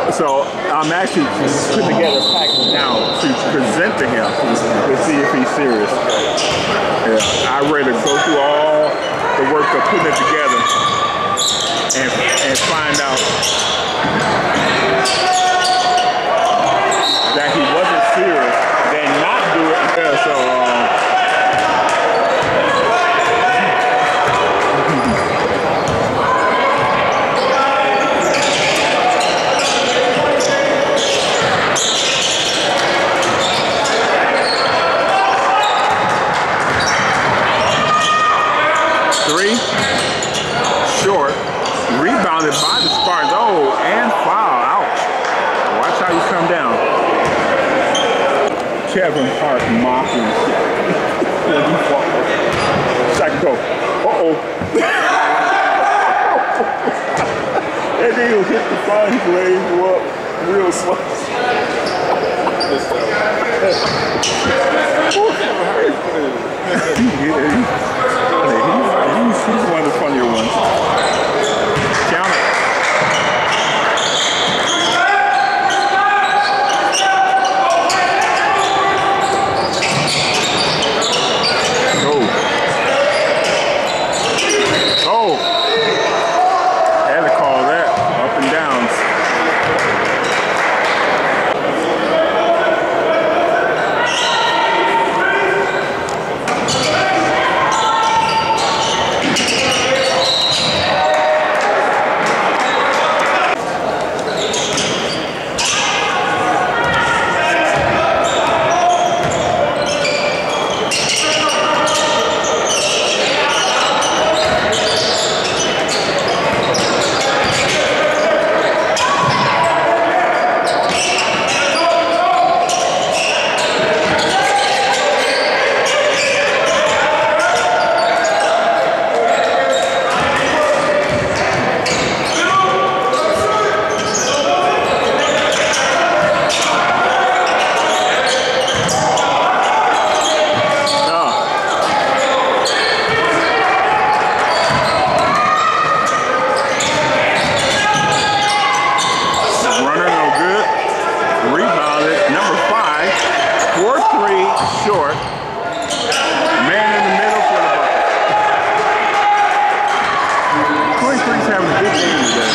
So I'm actually putting together a package now to present to him to see if he's serious. Yeah, I'm ready to go through all the work of putting it together and find out that he wasn't serious, then not do it. Yeah, so. Short, rebounded by the Spartans. Oh, and foul. Ouch. Watch how you come down. Kevin Hart mocking when he falls. Second go. Uh-oh. And then he'll hit the phone, his legs go up real slow. He's one of the funnier ones. Count it. Oh. Oh. Had to call that. Up and downs. Short. Man in the middle for the bucket. Corey Freak's having a good game today.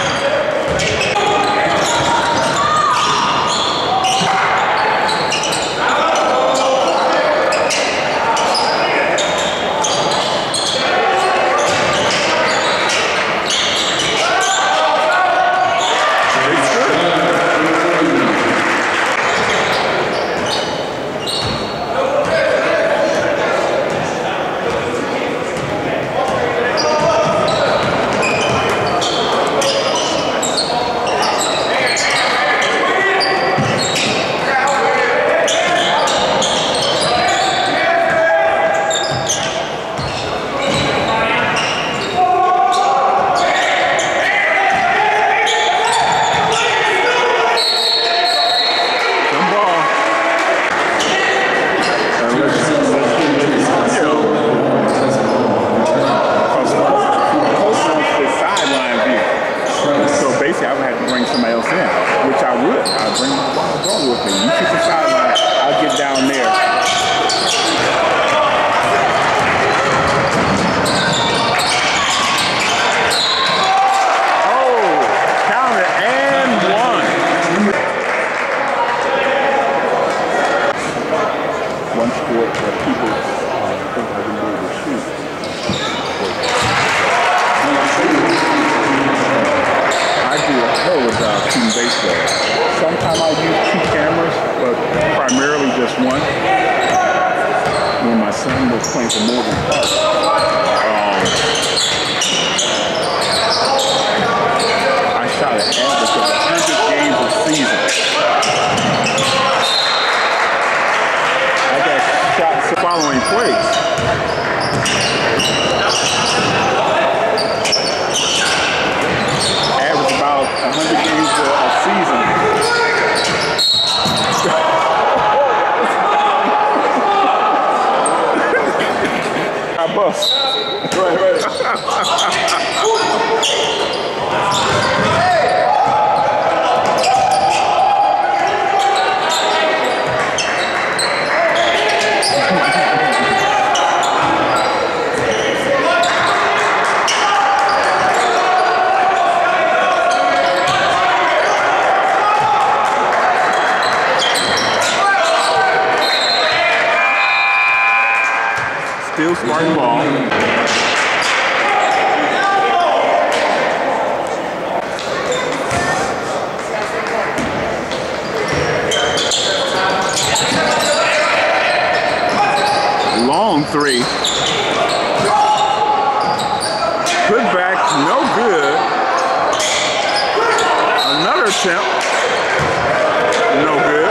Sometimes I use 2 cameras, but primarily just one. When my son was playing for Morgan Park, I shot an average of 100 games a season. I got shots following plays. Average about 100 games a season. I bust. Right. no spark ball. Long three. Put back, no good. Another attempt, no good.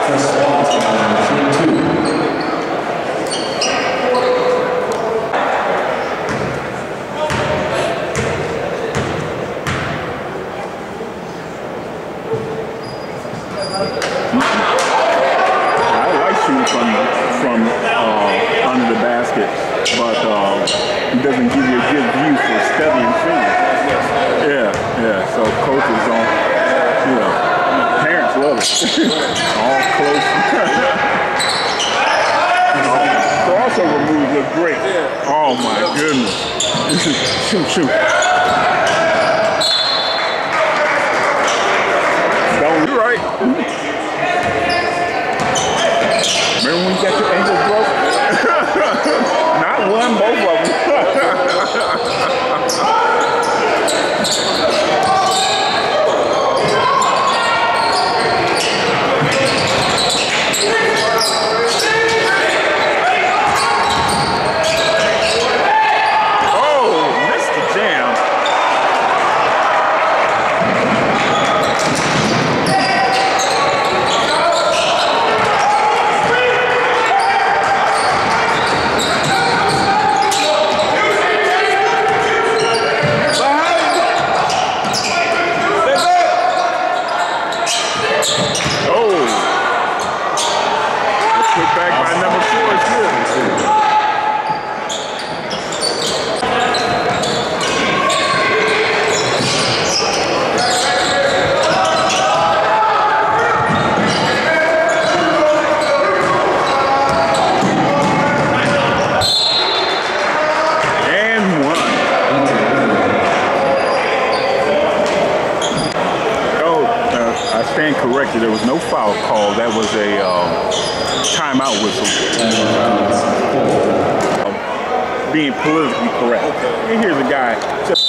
I like shooting from under the basket, but it doesn't give you a good view for studying film. Yeah. So coaches don't, you know, parents love it. All close. Crossover moves look great. Oh my goodness. Shoot. You're right. Remember when you got your ankles broke? Not one, both of them. Oh, missed the jam. Corrected, there was no foul call. That was a timeout whistle. Being politically correct. And here's a guy just.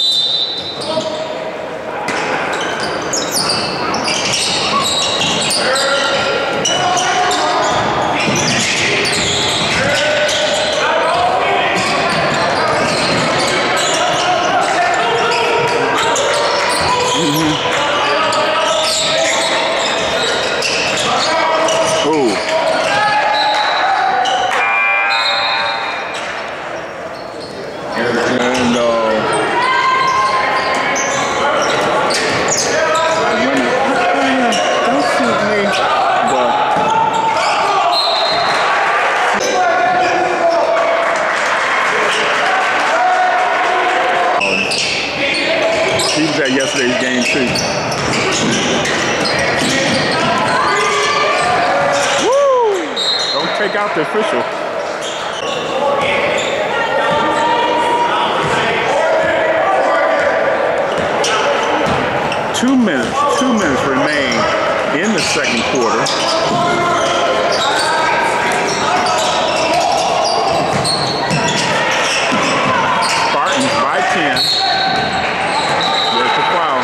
He was at yesterday's game too. Woo! Don't take out the official. Two minutes remain in the second quarter. Spartans by 10. There's the foul.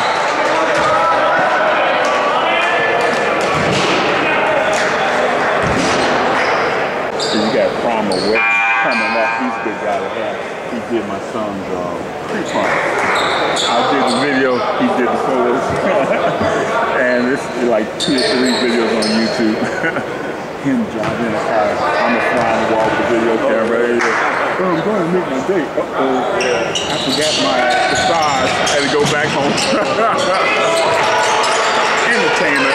So you got Cromwell coming up. He's a good guy to have. He did my son's pre-punt. I did the video, he did the photos. And this is like 2 or 3 videos on YouTube. Him driving in the car. I'm a flying wall with the video camera. Oh, I'm going to meet my date. Uh-oh. I forgot my massage. I had to go back home. Entertainment.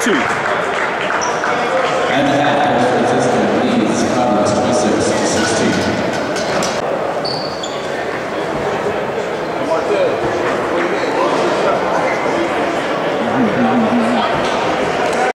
Chief.